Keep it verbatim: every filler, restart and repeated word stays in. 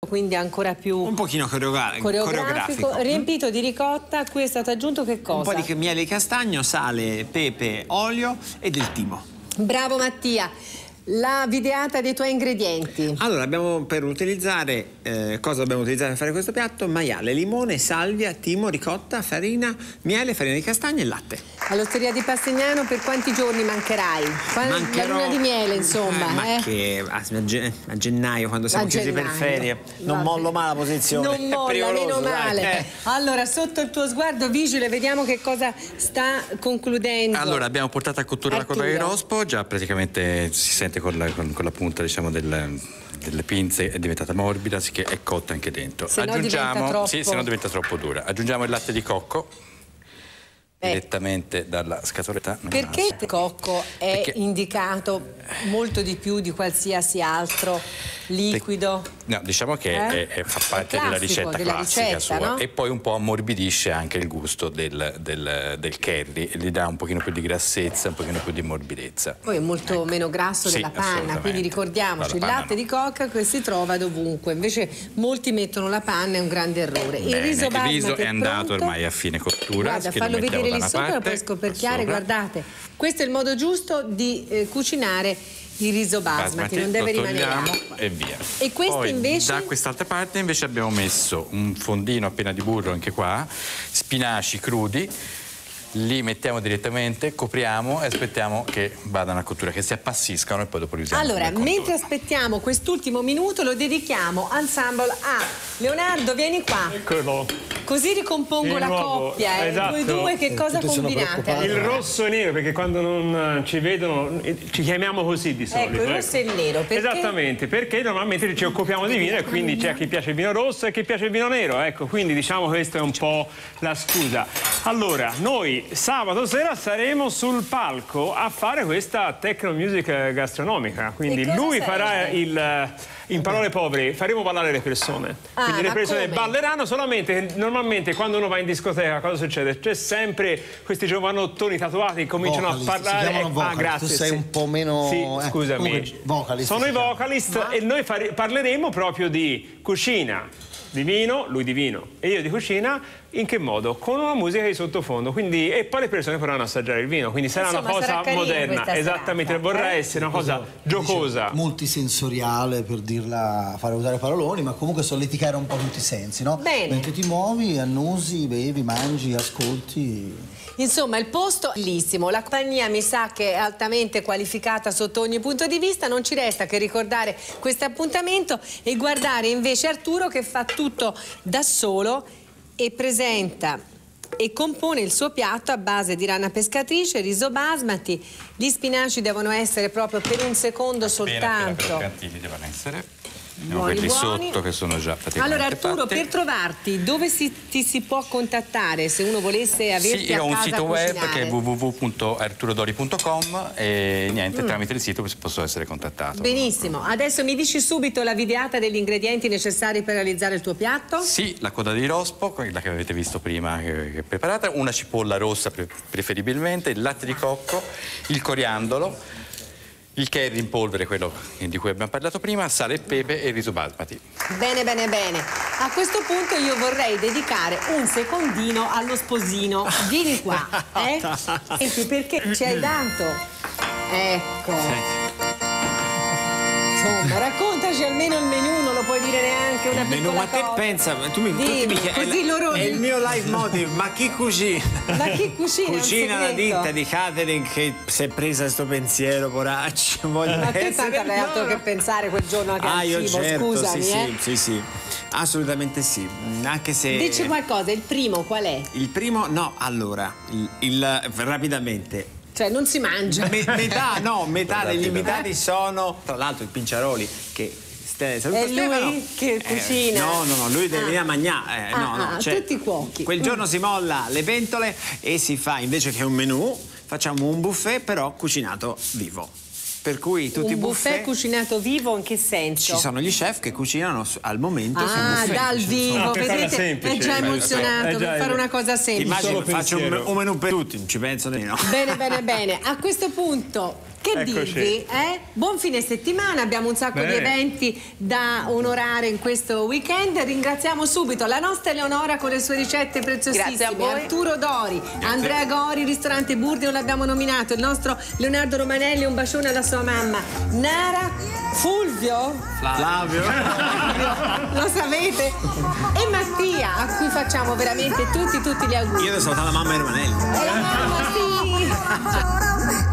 quindi ancora più un pochino coreogra coreografico, coreografico, riempito di ricotta. A cui è stato aggiunto che cosa? Un po' di miele di castagno, sale, pepe, olio e del timo. Bravo Mattia. La videata dei tuoi ingredienti. Allora, abbiamo per utilizzare, eh, cosa dobbiamo utilizzare per fare questo piatto? Maiale, limone, salvia, timo, ricotta, farina, miele, farina di castagno e latte. All'Osteria di Passignano per quanti giorni mancherai? Mancherò... La luna di miele, insomma. Eh, ma eh? che a, a gennaio, quando siamo a chiusi gennaio. per ferie, non Vabbè. mollo mai la posizione. Non molla, meno male. Eh. Allora, sotto il tuo sguardo vigile, vediamo che cosa sta concludendo. Allora, abbiamo portato a cottura Arturo. la coda di rospo, già praticamente si sente con la, con, con la punta, diciamo, del, delle pinze è diventata morbida, sì che è cotta anche dentro. Se Aggiungiamo, no troppo... sì, se no diventa troppo dura. Aggiungiamo il latte di cocco. Eh. Direttamente dalla scatoletta. Perché il cocco è Perché... indicato molto di più di qualsiasi altro liquido? No, diciamo che eh? è, è, fa parte classico, della ricetta della classica ricetta, sua, no? e poi un po' ammorbidisce anche il gusto del, del, del curry, gli dà un pochino più di grassezza, un pochino più di morbidezza. Poi è molto ecco. meno grasso sì, della panna, quindi ricordiamoci, il latte no. di cocca che si trova dovunque, invece molti mettono la panna, è un grande errore. Bene, il riso, il riso è, è andato pronto. ormai a fine cottura. Guarda, fallo vedere lì sopra, parte, poi scoperchiare, sopra. guardate, questo è il modo giusto di eh, cucinare il riso basmati, basmati non deve rimanere acqua. E via. E questo Poi, invece? Da quest'altra parte invece abbiamo messo un fondino appena di burro anche qua, spinaci crudi, li mettiamo direttamente, copriamo e aspettiamo che vadano a cottura, che si appassiscano e poi dopo li usiamo. Allora, mentre aspettiamo quest'ultimo minuto lo dedichiamo ensemble a Leonardo, vieni qua. Eccolo. Così ricompongo di la nuovo. coppia, eh. Esatto. Voi due che cosa combinate? Il rosso e nero, perché quando non ci vedono ci chiamiamo così di solito. Ecco, il rosso e il nero, perché? Esattamente, perché normalmente ci occupiamo di vino e quindi c'è chi piace il vino rosso e chi piace il vino nero, ecco, quindi diciamo questa è un po' la scusa. Allora, noi sabato sera saremo sul palco a fare questa techno music gastronomica, quindi lui farà il... In parole povere, faremo ballare le persone. Ah, quindi le persone come? balleranno, solamente normalmente quando uno va in discoteca cosa succede? C'è sempre questi giovanottoni tatuati che cominciano vocalist, a parlare. si chiamano vocalist, ah, grazie. Tu sei sì. un po' meno. Sì, eh, scusami. Comunque, vocalist Sono i vocalist Ma... e noi fare, parleremo proprio di cucina, di vino, lui di vino e io di cucina. In che modo? Con una musica di sottofondo, quindi, e poi le persone potranno assaggiare il vino, quindi sarà Insomma, una cosa sarà moderna, esattamente, serata, vorrà eh? essere una cosa giocosa, multisensoriale, per dirla, fare usare paroloni, ma comunque solleticare un po' tutti i sensi, no? Bene. Mentre ti muovi, annusi, bevi, mangi, ascolti. Insomma, il posto è bellissimo, la compagnia mi sa che è altamente qualificata sotto ogni punto di vista, non ci resta che ricordare questo appuntamento e guardare invece Arturo che fa tutto da solo e presenta e compone il suo piatto a base di rana pescatrice, riso basmati. Gli spinaci devono essere proprio per un secondo soltanto. Appena croccantini devono essere. Abbiamo Buoni, quelli buoni. sotto che sono già praticamente Allora Arturo, fatti. per trovarti, dove si, ti si può contattare se uno volesse averti sì, a casa a cucinare? Sì, io ho un sito web cucinare? che è w w w punto arturodori punto com e niente, Mm. tramite il sito posso essere contattato. Benissimo, adesso mi dici subito la videata degli ingredienti necessari per realizzare il tuo piatto? Sì, la coda di rospo, quella che avete visto prima che, che è preparata, una cipolla rossa pre preferibilmente, il latte di cocco, il coriandolo, il curry in polvere, quello di cui abbiamo parlato prima, sale e pepe e il riso basmati. Bene, bene, bene. A questo punto io vorrei dedicare un secondino allo sposino. Vieni qua, eh? Senti, perché ci hai dato? Ecco. Insomma, raccontaci almeno il menù, non lo puoi dire neanche una il menù, piccola ma te cosa. pensa, tu mi, Dimmi, tu mi chiedi, così loro... è il mio leitmotiv, ma chi cucina? Ma chi cucina? Cucina la ditta di catering che si è presa questo pensiero, poraccio. Ma te tanto avrai altro che pensare quel giorno che ah, al io cibo, certo, scusami, sì, eh? sì, sì, sì, assolutamente sì, anche se... Dici qualcosa, il primo qual è? Il primo, no, allora, il, il rapidamente... Cioè non si mangia. Me, metà, no, metà degli invitati sono, tra l'altro, il Pinciaroli, che... È lui Stefano, che cucina? Eh, no, no, no, lui deve ah. venire a mangiare. Eh, ah, no, no, ah, cioè, tutti i cuochi. Quel giorno mm. si molla le pentole e si fa, invece che un menù, facciamo un buffet, però cucinato vivo. per cui tutti un i buffet, buffet cucinato vivo, in che senso? ci sono gli chef che cucinano al momento sul Ah, buffet. dal vivo, No, per farla vedete? semplice, È già eh, emozionato è già- per fare una cosa semplice. Immagino solo che faccio un, pensiero. un menù per tutti, non ci penso nemmeno. Bene, bene, bene. A questo punto, che Eccoci. dirvi? Eh? Buon fine settimana, abbiamo un sacco Bene. di eventi da onorare in questo weekend. Ringraziamo subito la nostra Eleonora con le sue ricette preziosissime, Grazie a voi. Arturo Dori, Andrea Gori, ristorante Burdi, non l'abbiamo nominato, il nostro Leonardo Romanelli, un bacione alla sua mamma. Nara, Fulvio, Flavio. lo sapete? E Mattia, a cui facciamo veramente tutti, tutti gli auguri. Io devo salutare la mamma e Romanelli. E la mamma, sì!